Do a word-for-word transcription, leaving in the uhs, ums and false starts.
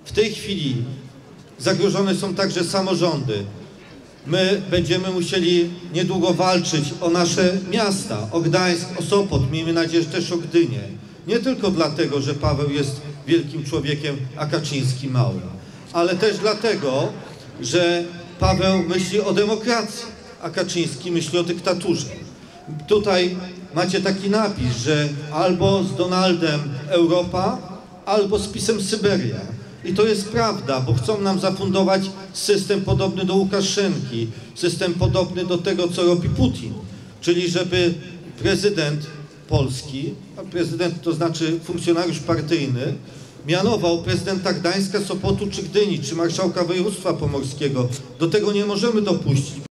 W tej chwili zagrożone są także samorządy. My będziemy musieli niedługo walczyć o nasze miasta, o Gdańsk, o Sopot, miejmy nadzieję, że też o Gdynię. Nie tylko dlatego, że Paweł jest wielkim człowiekiem, a Kaczyński mały, ale też dlatego, że Paweł myśli o demokracji, a Kaczyński myśli o dyktaturze. Tutaj macie taki napis, że albo z Donaldem Europa, albo z PiS-em Syberia. I to jest prawda, bo chcą nam zafundować system podobny do Łukaszenki, system podobny do tego, co robi Putin. Czyli żeby prezydent Polski, a prezydent to znaczy funkcjonariusz partyjny, mianował prezydenta Gdańska, Sopotu czy Gdyni, czy marszałka województwa pomorskiego. Do tego nie możemy dopuścić.